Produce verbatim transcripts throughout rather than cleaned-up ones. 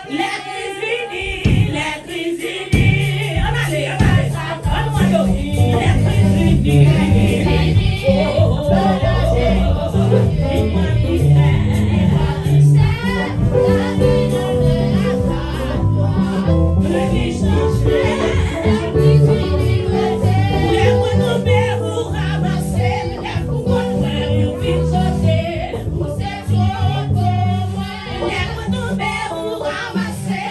Você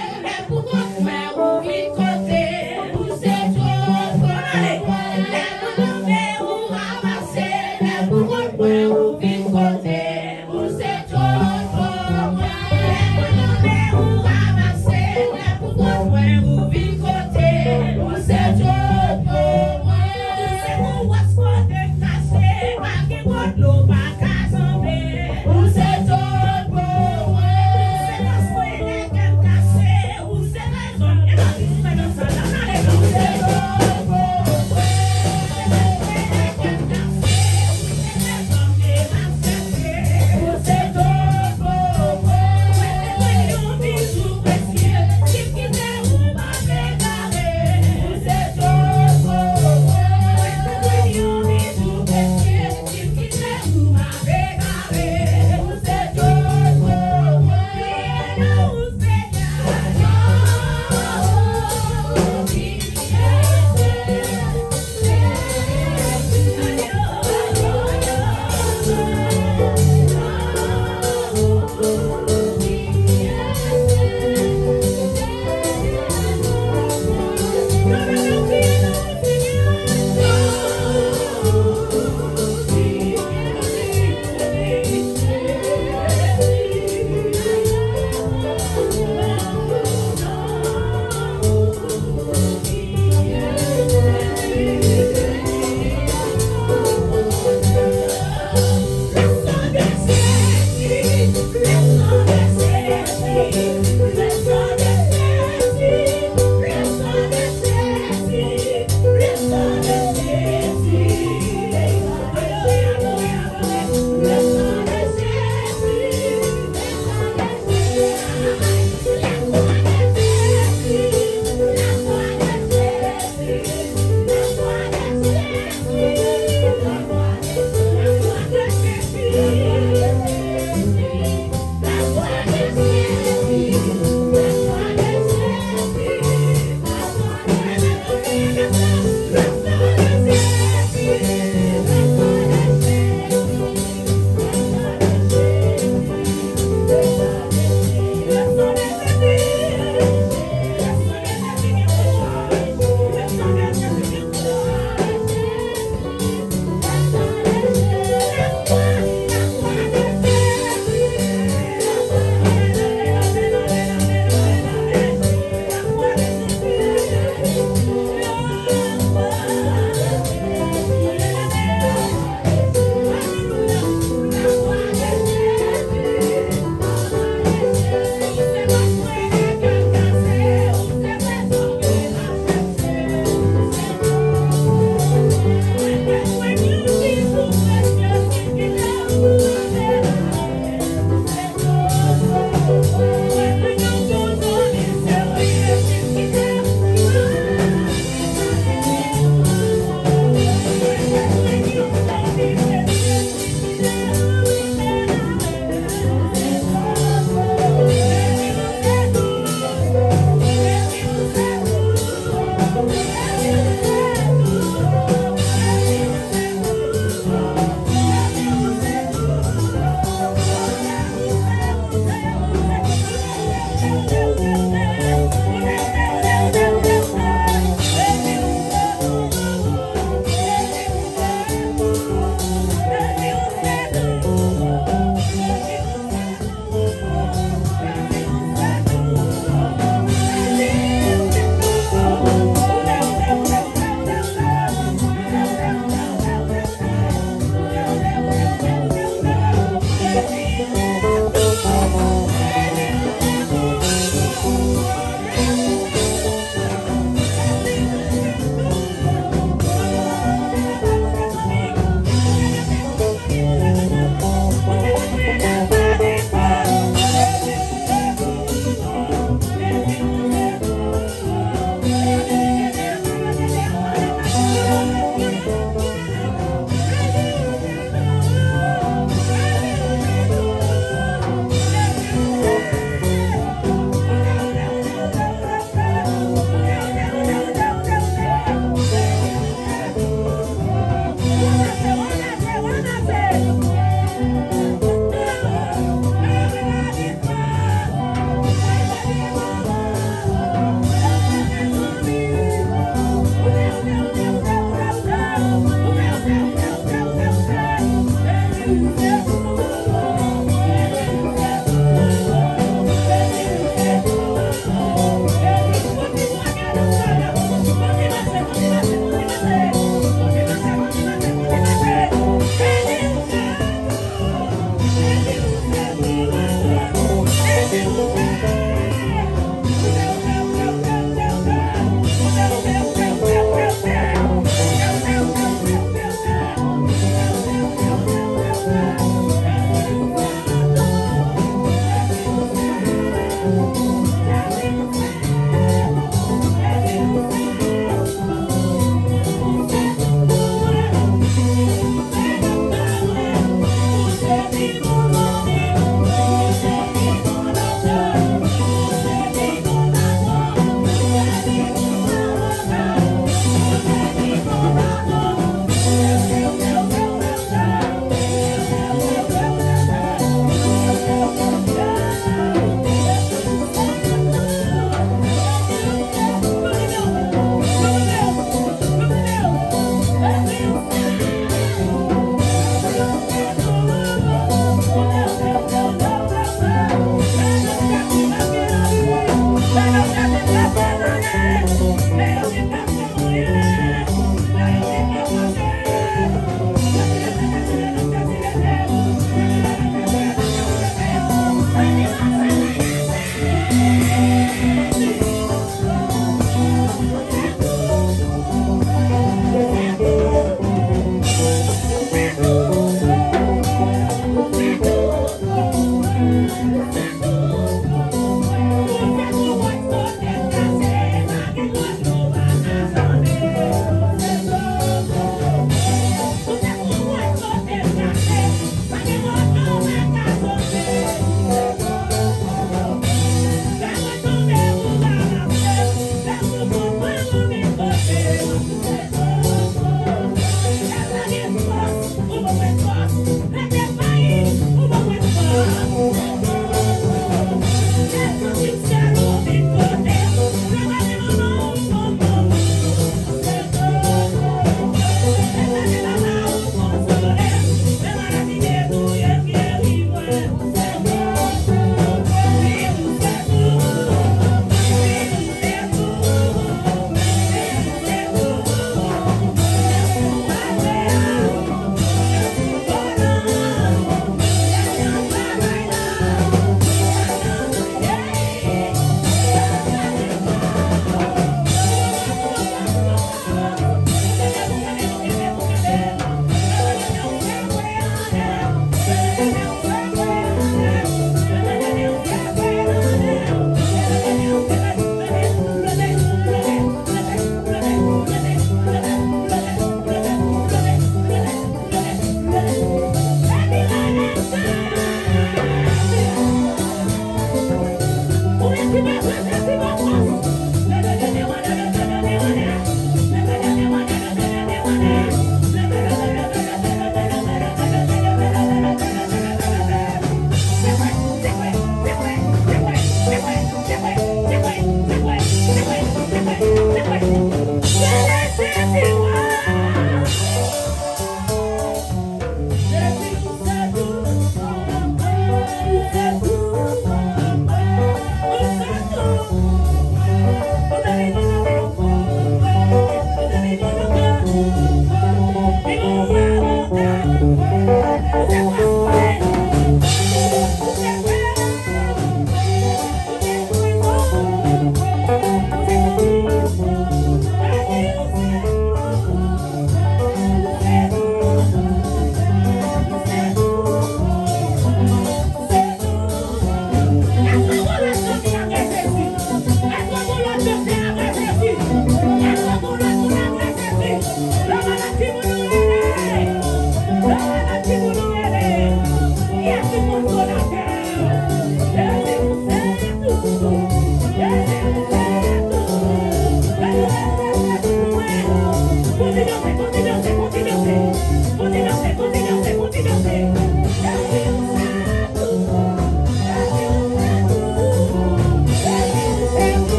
Oh,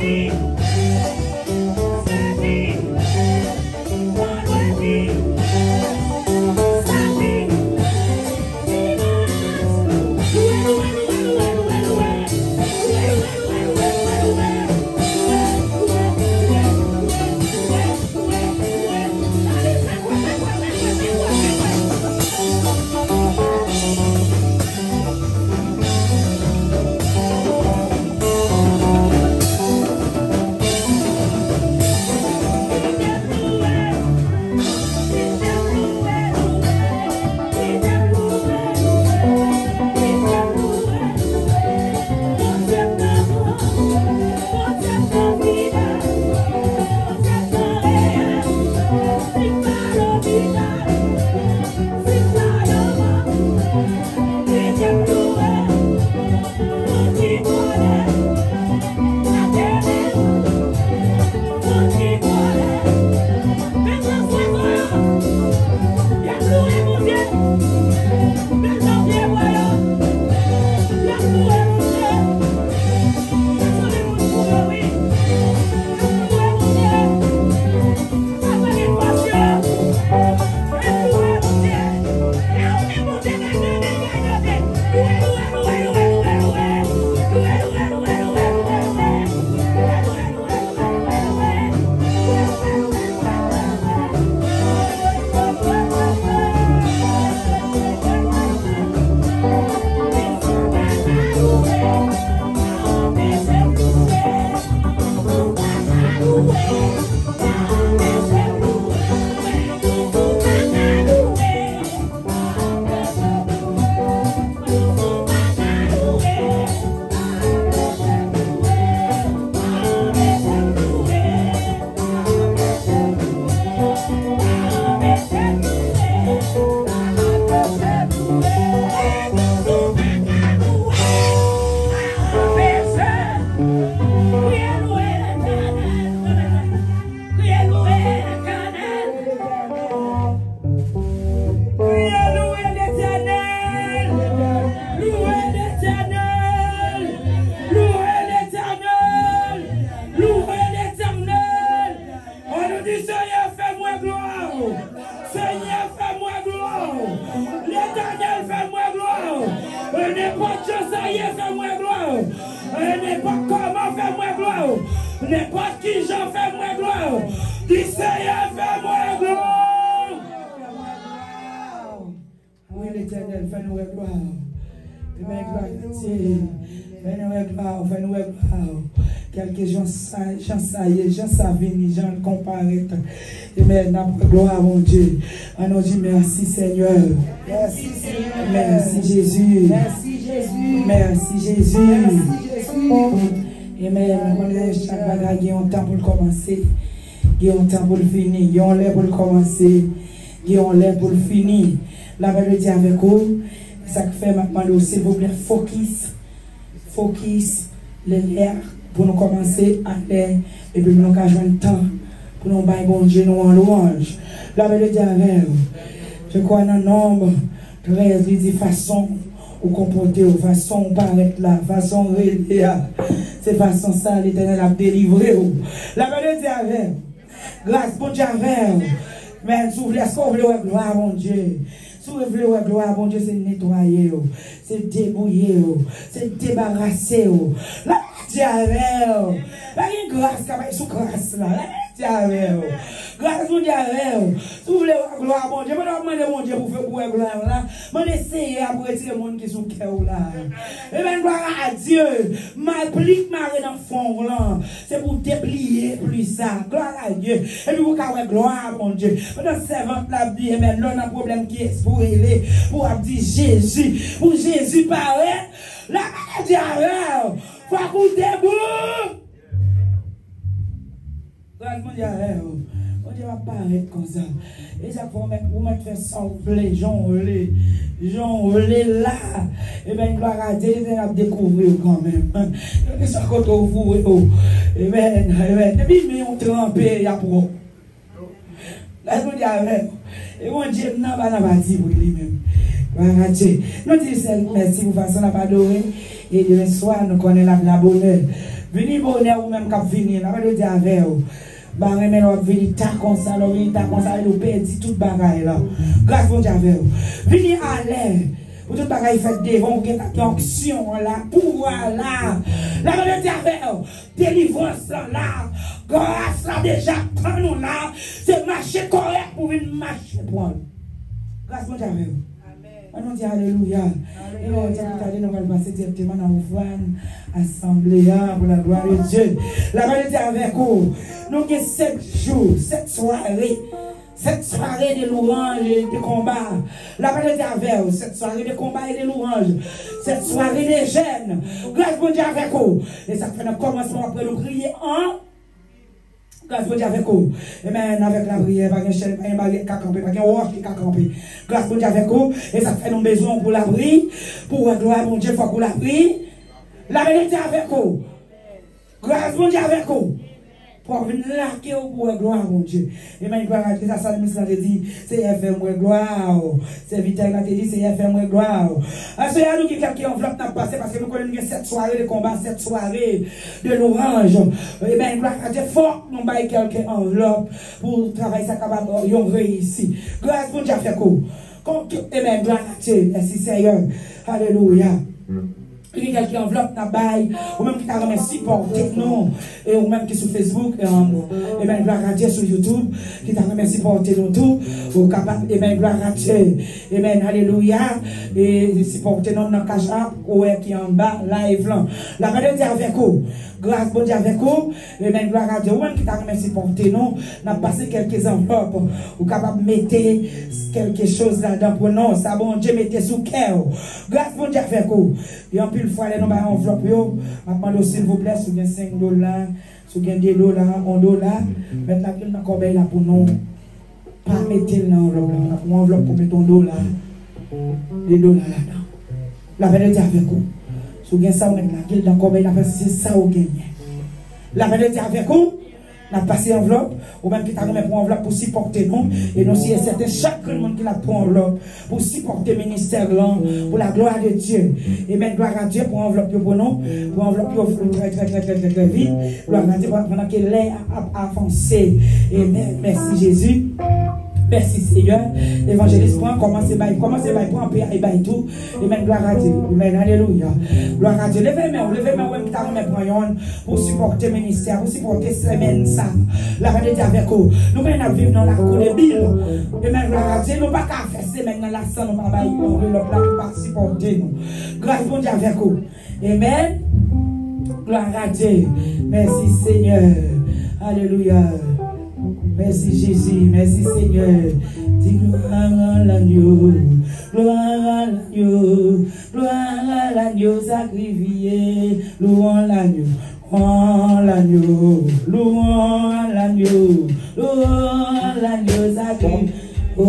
N'importe qui j'en fais moi gloire. Dis Seigneur, fais-moi gloire. Oui, l'Éternel, fais-nous gloire. Fais-nous gloire, fais-nous gloire, fais-nous gloire. Quelques gens saillent, gens savent, gens comparaissent. Et maintenant, gloire à mon Dieu. On nous dit merci Seigneur. Merci Seigneur. Merci Jésus. Merci Jésus. Merci Jésus. Merci Jésus. Amen. Chaque bagaille, il y a un temps pour le commencer. Il y a un temps pour le finir. Il y a un l'air pour le commencer. Il y a un l'air pour le finir. La vérité avec vous. Ça fait maintenant, s'il vous plaît, focus. Focus. L'air pour nous commencer à l'air. Et puis nous avons un temps pour nous bailler bon Dieu, nous en louange. La vérité avec vous. Je crois dans le nombre treize, il dit façon. Ou comporter, ou façon paraître là, façon réveiller. C'est façon ça, l'Éternel a délivré. La vérité avec. Grâce pour Dieu avec. Mais si vous voulez, est-ce que vous voulez gloire, mon Dieu? Si vous voulez gloire, mon Dieu, c'est nettoyer, c'est débrouiller, c'est débarrasser. La vérité avec. La grâce, qui va sous grâce là. La vérité avec. Grâce pour Dieu avec. Si vous voulez gloire, mon Dieu, je vais demander mon Dieu pour faire gloire là. Je vais essayer pour retirer les gens qui sont cœur là. Et bien, gloire à Dieu. M'applique marée dans le fond là. C'est pour déplier plus ça. Gloire à Dieu. Et puis, vous avez gloire, mon Dieu. Pendant servante la vie, mais là, on a un problème qui est pour aller, pour dire Jésus. Pour Jésus paraît. La maladie avec. Faut qu'on debout. Grâce pour Dieu avec. On Dieu va paraître comme ça. Et ça faut mettre, vous mettre faire s'enfler, jonler, jonler là. Et bien, gloire à Dieu, il va découvrir quand même. Et ça, quand on vous, et bien, depuis que nous trempé, il y a pour. Là, je vous dis avec. Et mon Dieu, n'a pas dit pour lui-même. Gloire à Dieu. Nous disons merci pour façon à pas adorer. Et demain soir, nous connaissons la bonheur. Venez bonheur ou même cap venir, la veille dire avec vous. Bah mais là venir ta comme ça, là venir ta comme ça, nous perdre toute bagaille là. Grâce bon Dieu avec vous. Venez à l'air. Pour toute bagaille fait devant ou quelque action là, pouvoir là. La veille dire avec vous. Délivrance là. Grâce là déjà prend nous là. C'est marcher correct pour venir marcher pour. Grâce bon Dieu avec vous. On dit alléluia. Et on dit que nous allons passer directement dans une assemblée pour la gloire de Dieu. La vérité avec vous. Nous avons sept jours, sept soirées. Cette soirée de louanges et de combats. La vérité avec vous. Cette soirée de combats et de louanges. Cette soirée de jeûne. Grâce à Dieu avec vous. Et ça fait un commencement après nous crier en. Grâce à Dieu avec vous. Et même avec la prière, pas de chaîne, pas de baguette qui a campé, pas de roche qui a campé. Grâce à Dieu avec vous. Et ça fait nos besoins pour la prière. Pour la gloire, mon Dieu, pour la prière. La vérité avec vous. Grâce à Dieu avec vous. Pour venir laquer pour la gloire, mon Dieu. Et même gloire à Dieu, ça, ça, ça dit, c'est F M gloire. C'est Vital qui dit, c'est F M gloire. Alors, c'est à nous qui quelqu'un enveloppe n'a passé parce que nous connaissons cette soirée de combat, cette soirée de l'orange. Et bien, gloire à Dieu, fort, nous baillons quelqu'un enveloppe pour travailler ça capable de réussir. Grâce à Dieu, fait quoi? Et bien, gloire à Dieu, merci Seigneur. Alléluia. Il y a quelqu'un enveloppe na bail, ou même qui t'a remis supporter nous, et ou même qui sur Facebook, et bien gloire à Dieu sur YouTube, qui t'a remis supporter nous tout, ou capable, et bien gloire à Dieu, et bien alléluia, et supporter nous dans Cash App, ou qui en bas, live là. La vérité avec vous, grâce bon Dieu avec vous, et bien gloire à Dieu, ou même qui t'a remis supporter nous, n'a passé quelques enveloppes, ou capable de mettre quelque chose là-dedans pour nous, ça bon Dieu mettez sous cœur, grâce bon Dieu avec vous. Et en plus, il faut aller dans l'enveloppe. Je demande s'il vous plaît, si vous avez cinq dollars, si vous avez deux dollars, un dollar, maintenant, il y a encore là pour nous. Pas mettre dans l'enveloppe. Une enveloppe pour mettre un dollar. Des dollars là-dedans. La vérité avec vous. Si vous avez ça, maintenant, il y a encore là, c'est ça que vous gagnez. La vérité avec vous. On a passé enveloppe, ou même qui t'a remis pour enveloppe pour supporter nous, et nous, si c'est chaque monde qui l'a pour enveloppe, pour supporter le ministère là, pour la gloire de Dieu. Et même gloire à Dieu pour enveloppe pour nous, pour enveloppe très très très très très très vite, gloire à Dieu pendant que l'air a avancé. Et merci Jésus. Merci Seigneur. Évangéliste, point, commencez par, commencez par, point, et par tout. Et même gloire à Dieu. Amen. Alléluia. Gloire à Dieu. Levez-moi, levez-moi, même ta remet pour supporter le ministère, pour supporter semaine ça. La vérité avec vous. Nous venons vivre dans la cour de Bill. Et même gloire à Dieu. Nous ne pouvons pas faire semaine dans la salle, nous ne pouvons pas enlever pour supporter nous. Grâce à Dieu avec vous. Amen. Gloire à Dieu. Merci Seigneur. Alléluia. Merci Jésus, merci Seigneur. Dis gloire à l'agneau, gloire à l'agneau, gloire à l'agneau sacrifié, louons l'agneau, louons l'agneau, louons l'agneau, louons l'agneau sacrifié. Oh,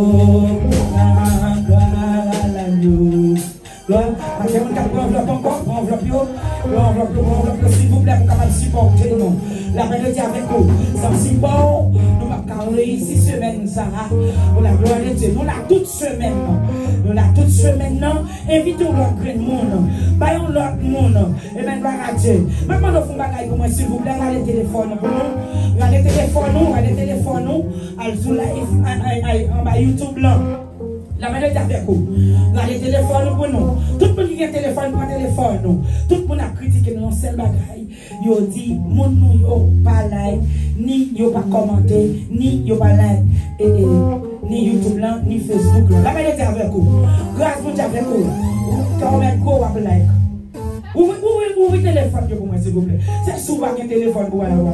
gloire à l'agneau. Gloire, parce que vous avez enveloppe encore, enveloppe, enveloppe, enveloppe, s'il vous plaît, pour capable supporter nous. La vérité avec vous, sans support, nous allons réussir semaine ça, pour la gloire de Dieu. Nous l'avons toute semaine, nous l'avons toute semaine, invitons l'autre monde, baillons l'autre monde, et bien gloire à Dieu. Maintenant, nous faisons bagaille pour moi, s'il vous plaît, regardez le téléphone pour nous, regardez le téléphone, regardez le téléphone, allez sur live, en bas YouTube là. La vérité avec vous. Regardez le téléphone pour nous. Tout le monde qui a un téléphone pour un téléphone. Nous. Tout le monde a critiqué nous. Seul bagaille. Yo dit, mon nous yo pas like, ni yo pas commenter, ni yo pas like, et, et, ni YouTube là, ni Facebook là. La vérité avec vous. Grâce à Dieu avec vous. Quand on met go, on like. Ouvrez le téléphone pour moi, s'il vous plaît. C'est souvent un téléphone pour aller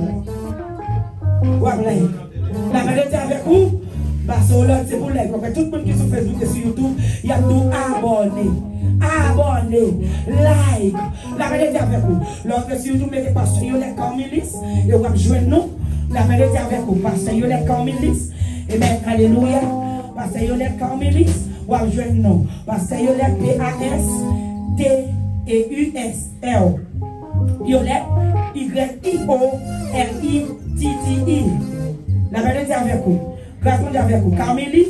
voir. Like. La vérité avec vous. Parce que c'est pour les tout le monde qui est sur Facebook et sur YouTube, il y a tout abonné. Abonné, like. La vérité avec vous. Lorsque sur YouTube, mettez parce que vous êtes comme milice et vous joindre nous. La vérité avec vous. Parce que vous êtes comme milice. Et bien, alléluia. Parce que vous êtes comme milice, vous joindre nous. Parce que vous êtes P A S T et U S L. Vous êtes Y I O R I T T I. La vérité avec vous. Grâce à Dieu avec vous. Carmelis,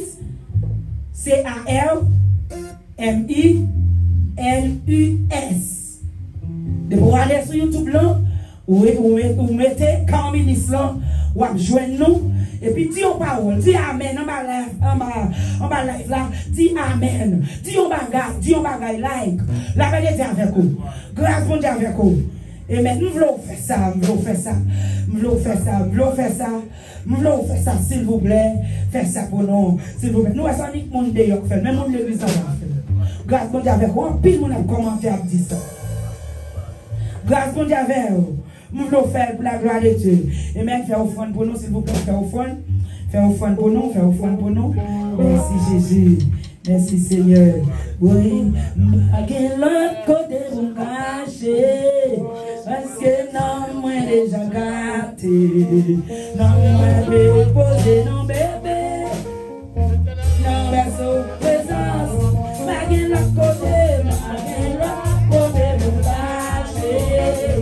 C A R M I L U S. De vous aller sur YouTube là, Ou vous mettez quand ministre là, ou joignez nous, et puis dis aux paroles, dis Amen, en bas live, en bas, en bas live là, dis Amen, dis au bagage, dis au bagage like, la vérité avec vous, grâce bon Dieu avec vous. Et maintenant, nous voulons faire ça, nous voulons faire ça, nous voulons faire ça, nous voulons faire ça, nous voulons faire ça, s'il vous plaît, faire ça pour nous, s'il vous plaît. Nous, ça n'est que mon Dieu qui fait, même mon l'église a fait. Grâce bon Dieu avec vous, pile mon a commenté à dire ça. Grâce bon Dieu avec vous. Nous voulons faire pour la gloire de Dieu. Et même faire offrande pour nous, s'il vous plaît, faire offrande. Faire offrande pour nous, faire offrande pour nous. Merci Jésus. Merci Seigneur. Oui, à l'autre côté vous cachez. Parce que non, moi déjà gâté. Non, moi déposé, non bébé. Non, berceau, présence. À l'autre côté, à l'autre côté vous cachez.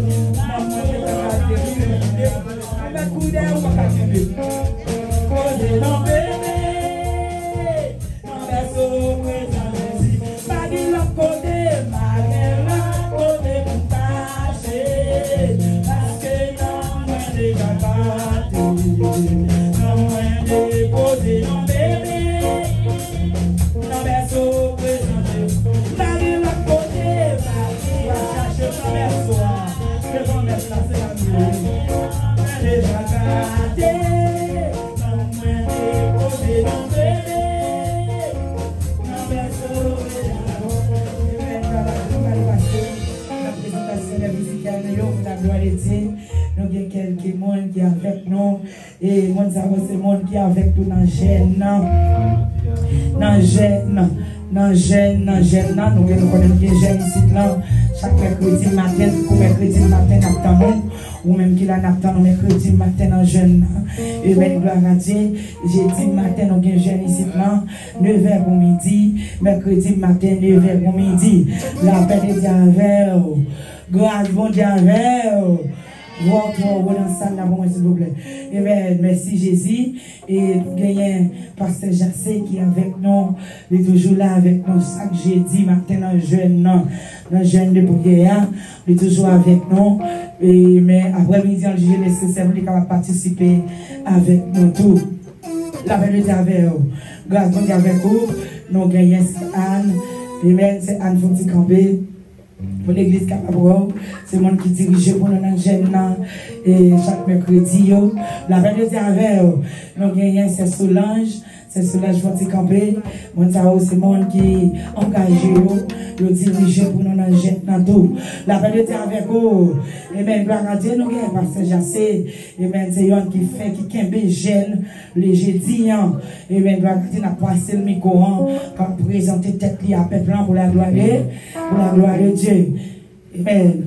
Posez non bébé, non berceau présent, pas de l'autre côté, malgré l'autre côté pour cacher, parce que non moi déjà battu, non moi déposé non bébé, non berceau présent, pas de l'autre côté, malgré chercher non berceau, que j'en mette là c'est la nuit. Déjà gâté, non moins déposé, non bébé, non berceau, et maintenant la présentation de musicale, nous la gloire de Dieu, nous avons quelques monde qui est avec nous, et moi c'est le monde qui est avec nous dans le gêne, dans le gêne, dans le gêne, dans le gêne, nous connaissons les gênes ici, chaque mercredi matin, pour mercredi matin, nous ou même qu'il a n'attend mercredi matin en jeune. Et bien, gloire à Dieu, jeudi matin, nous avons un jeune ici, neuf heures pour midi, mercredi matin, neuf heures pour midi. La paix de Dieu avec vous. Grâce bon Dieu avec vous. Votre dans salle là pour moi s'il vous plaît. Et bien, merci Jésus. Et gagnant Pasteur Jassé qui est avec nous. Il est toujours là avec nous chaque jeudi matin dans le jeune, dans le jeune de prière. Il est toujours avec nous. Et, mais après-midi, je laisse servir capable participer avec nous tous. La vérité avec vous. Grâce à Dieu avec vous. Nous gagnons Anne. Amen. C'est Anne Fonti-Campé. Pour l'église Capabro, c'est le monde qui dirige pour nous dans le jeune et chaque mercredi. La vérité avec vous. Nous gagnons c'est Solange. C'est Solange Fonti-Campé. C'est le monde qui engagé, le dirige pour nous dans le jeune tout. La vérité avec vous. Et bien, gloire à Dieu, nous gagnons Pasteur Jassé. Et bien, c'est un qui fait, qui kembe jeune, les jeudis. Et bien, gloire à Dieu, n'a passé le micro, pour présenter tête li à peuple pour la gloire de, pour la gloire de Dieu. Amen.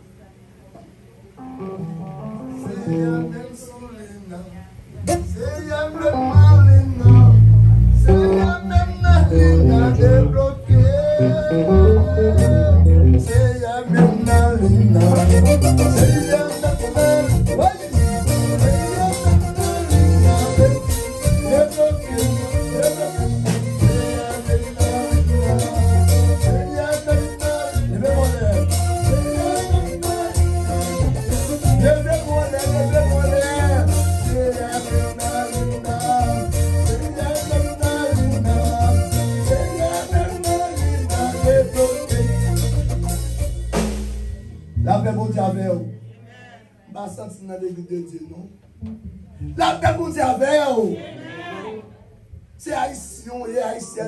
La paix bon Dieu avec vous. Je vais sentir dans l'église de Dieu, non? La paix bon Dieu avec vous. C'est haïtien, c'est haïtien,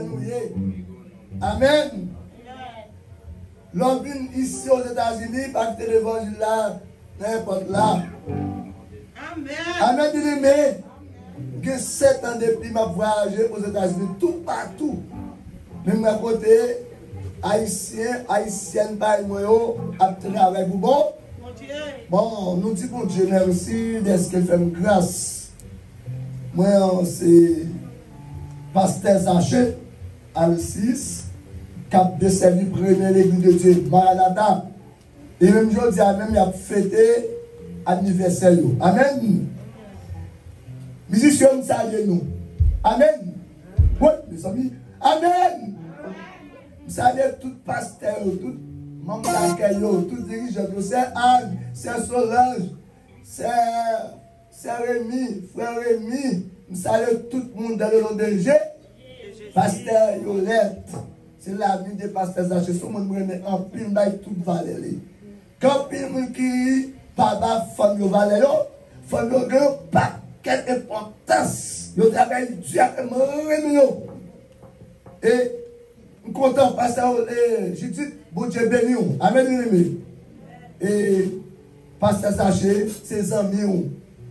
amen. L'homme vient ici aux États-Unis, parce que l'évangile là, n'importe là. Amen. Amen, bien-aimé. Que sept ans depuis ma voyagé aux États-Unis, tout partout. Même à côté, haïtien, haïtienne, par moi, à travailler avec vous. Bon, bon, nous disons bon Dieu merci, d'est-ce qu'il fait une grâce. Moi, c'est Pasteur Zaché, à six, cap de servir premier l'église de Dieu, Maranatha. Et même je dis, même il a fêté anniversaire. Amen. Musiciens, nous saluons nous. Amen. Oui, mes amis. Amen. Nous saluons tout pasteur, tout membre d'accueil, tout dirigeant, c'est Anne, c'est Solange, c'est Rémi, frère Rémi, je salue tout le monde dans le nom de Jésus. Pasteur Yolette, c'est la vie de Pasteur Zaché, tout le monde remet en pile dans toute vallée. Quand il y a des gens qui papa femme yo valé yo, femme yo grand paquet d'importance. Yo travaille Dieu avec moi. Et nous content pasteur Judith, bon Dieu béni. Amen. Et pasteur Zaché, c'est amis.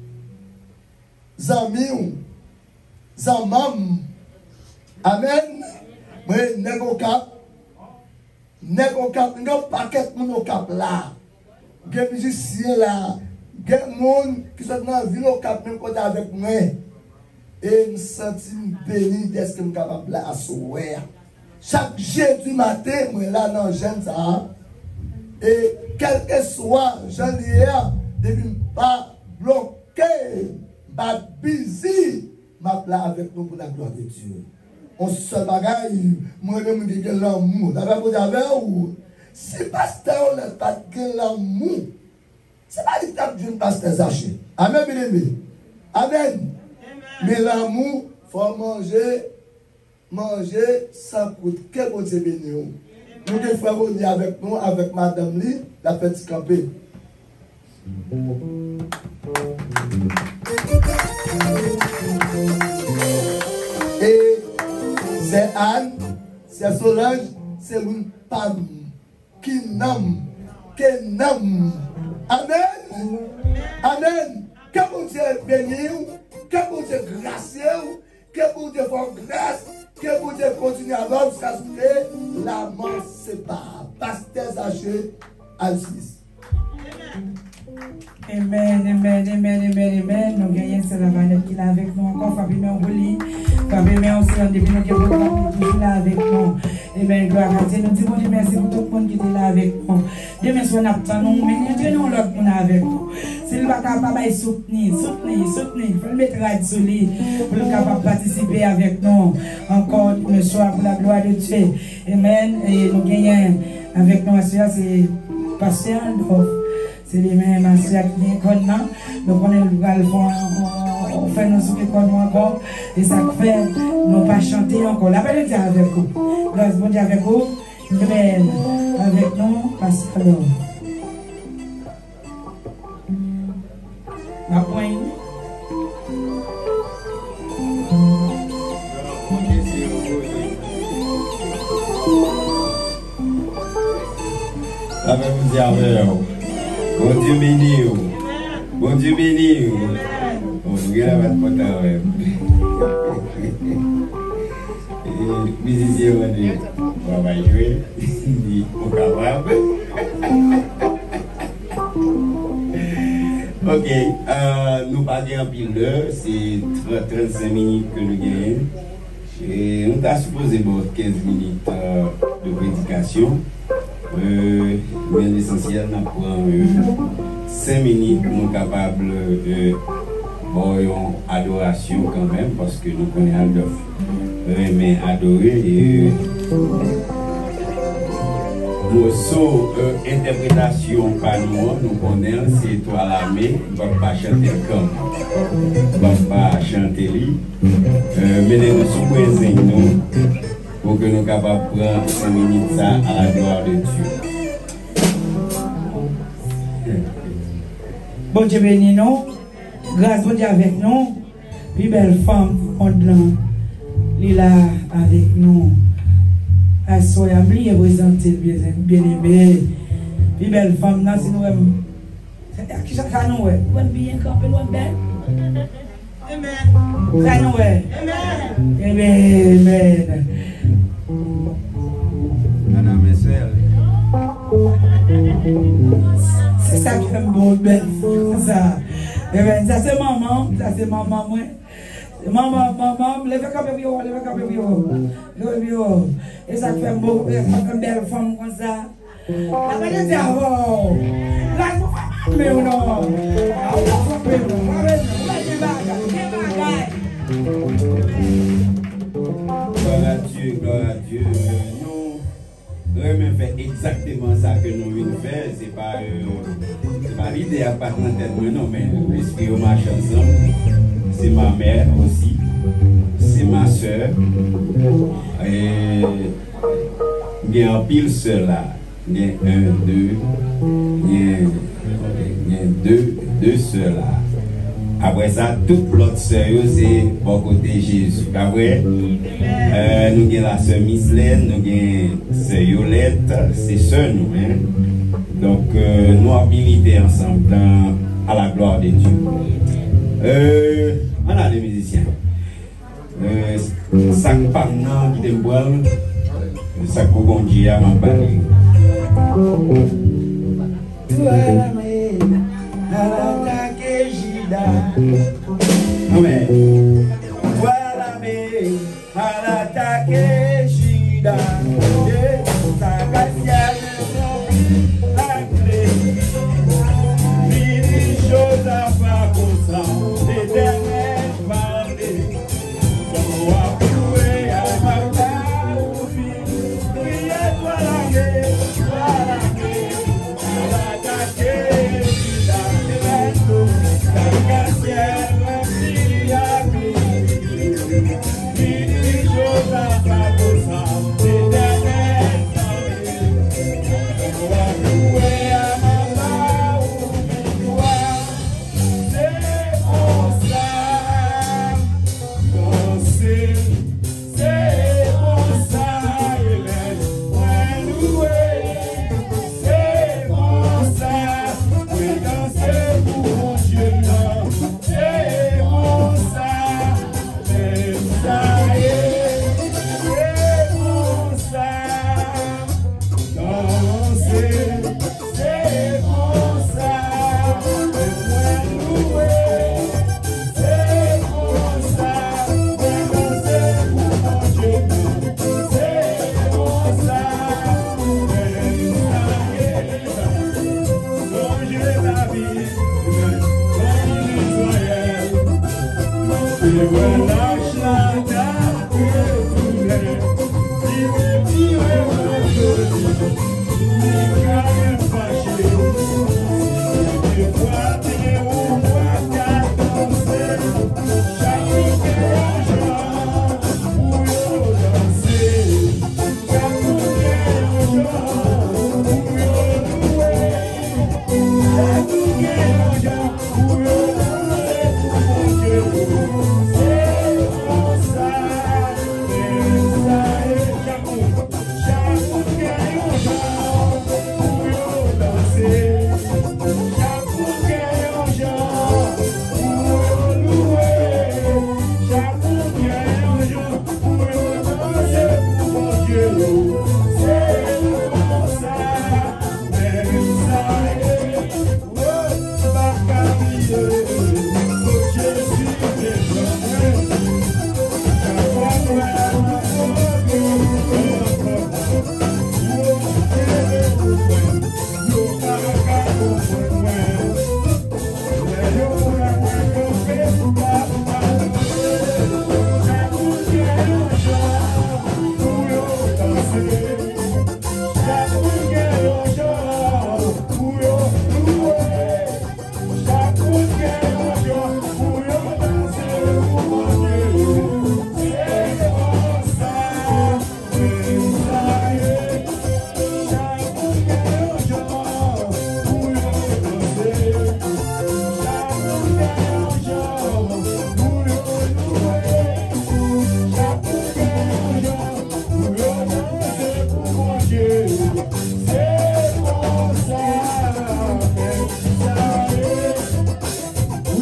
Amis. Zamam. Amen. Moi nego cap. Nego cap, nego paquet mon cap là. Il y a des musiciens là, il y a des gens qui sont dans la ville au cap, même côté avec moi. Et je me sens béni d'être capable de assurer. Chaque jeudi matin, je suis là dans le jeune ça. Et quel que soit, j'en ai depuis ne pas bloquer, pas busy, je là avec nous pour la gloire de Dieu. On se bagaille, moi-même, je dis l'amour. Vous avez où? Si pasteur n'a pas de l'amour, ce n'est pas du temps d'une pasteur Zaché. Amen, bien aimé. Amen. Mais l'amour, il faut manger, manger sans coûte. Quel bon Dieu béni. Nous devons faire venir avec nous, avec Madame Li, la petite campée. Et c'est Anne, c'est Solange, c'est une femme. Qui n'aime, qui n'aime. Amen. Amen. Que mon Dieu bénisse, que mon Dieu gracieux, que mon Dieu fasse grâce, que mon Dieu continue à vivre jusqu'à ce que la mort sépare. Pasteur Zaché, Alcis. Amen, amen, amen, amen, amen. Nous gagnons c'est la vanette qui est avec nous encore. Fabi Merbouli. Fabi Mer aussi, on depuis nous qui est toujours là avec nous. Amen, gloire à Dieu. Nous disons merci pour tout le monde qui est là avec nous. Demain soir, nous attendons, mais Dieu nous l'autre monde avec nous. Si nous ne sommes pas capables de soutenir, soutenir, soutenir, il faut le mettre à sur lui pour le capable de participer avec nous. Encore demain soir pour la gloire de Dieu. Amen. Et nous gagnons avec nous, c'est Pasteur Adolphe. C'est les mêmes anciens qui viennent comme nous. Donc on est le on fait nos souvenirs comme nous encore. Et ça fait, nous pas chanter encore. La belle était avec vous. Grâce bon Dieu avec vous. Amen. Avec nous, Pasteur. Ma poigne. Avec vous dire bon Dieu béni, bon Dieu béni. On regarde votre pote. Musicien, on va jouer. On va capable. Ok, euh, nous parlons en pile d'heure, c'est trente-cinq minutes que nous gagnons. Et nous avons supposé bon, quinze minutes euh, de prédication. Euh, mais l'essentiel, nous prenons euh, cinq minutes pour nous capables de euh, bon, adoration quand même, parce que nous connaissons Adolphe, mais adorer et morceau euh, interprétation par nous, nous connaissons, c'est toi l'armée, on ne va pas chanter comme, on ne va pas chanter lui, euh, mais nous sommes nous pour que nous soyons capables de prendre cinq minutes ça à la gloire de Dieu. Bon Dieu béni nous, grâce bon Dieu avec nous, puis belle femme, on est là avec nous. Soyez bien présenté, bien aimé. Puis belle femme, là, si nous aimons. Qui ça nous est? Vous bien campé, vous belle? Amen. Ça nous est? Amen. Amen. Amen. Madame Messel. C'est ça qui aime bon, belle. Ça. Amen. Ça c'est maman, ça c'est maman, moi. Maman, maman, levez comme un vieux, levez comme un vieux, levez vieux. Et ça fait un beau, une belle femme comme ça. La belle est avant. Là, il faut mais non. Ah, on va frapper, on va mettre, on va mettre Gloire à Dieu, gloire à Dieu. Nous, nous faire exactement ça que nous venons faire. C'est pas, euh, c'est pas l'idée à part dans tête, non, mais l'esprit au marche ensemble. C'est ma mère aussi. C'est ma soeur. Et il y a un pile seul là. Il y a un, deux. Il y a, il y a deux, deux soeurs là. Après ça, toute l'autre sœur, c'est pour côté Jésus. Après, euh, nous avons la sœur Mislaine, nous avons la sœur Yolette, c'est sœur nous. Hein? Donc, euh, nous avons milité ensemble dans, à la gloire de Dieu. Euh, on a des musiciens. Euh, ça ne parle pas qui est boire, ça ne bon Dieu à ma parler. Amen. Voilà mais à l'attaque Jida. Sa gracia ne la clé. Mille choses à faire pour ça. L'éternel parler. Comme à couer à ma part. Priez voilà mais voilà mais à l'attaque Jida. Sa gracia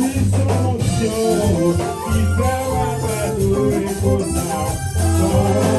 Oh,